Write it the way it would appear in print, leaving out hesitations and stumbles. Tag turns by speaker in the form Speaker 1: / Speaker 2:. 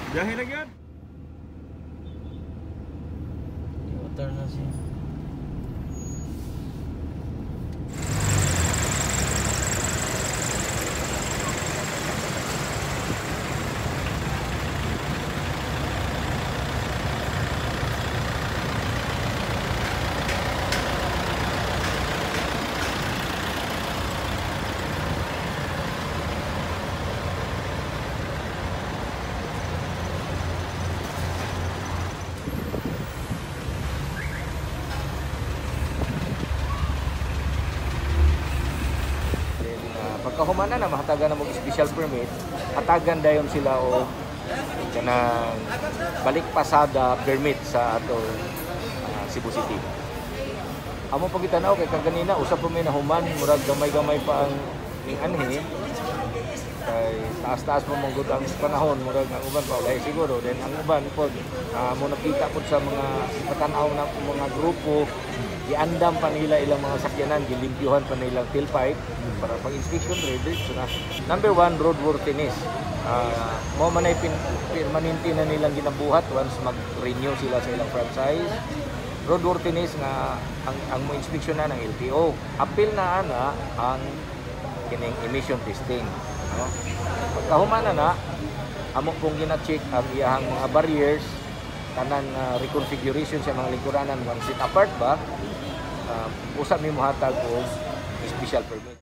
Speaker 1: Biyahe na gyud.
Speaker 2: Water na siya.
Speaker 3: Pagkahuman na mahatagan na mo special permit, hatagan dayon sila o kanang balik pasada permit sa ato Cebu City. Amo pagitanaw kay kaganina usap pa may nahuman murag gamay-gamay pa ang ning anhi. Kay taas-taas mo mong ang panahon murag ang uban pa wala siguro then ang uban pod mo nakita pod sa mga patanaw na mga grupo giandam pa nila ilang mga sakyanan, gilimpyuhan pa nilang tailpipe para pag inspection ready. So na number 1 roadworthiness. Mo man ay permanente na nilang ginabuhat once mag-renew sila sa ilang franchise. Roadworthiness nga ang mo inspection na ng LTO. Apil na ana ang kining emission testing, no? Pagkahuman na amo pong gina-check ang iyang mga barriers kanang reconfiguration sa mga lingkuranan one seat apart ba. Usap mi mohatag og special permit.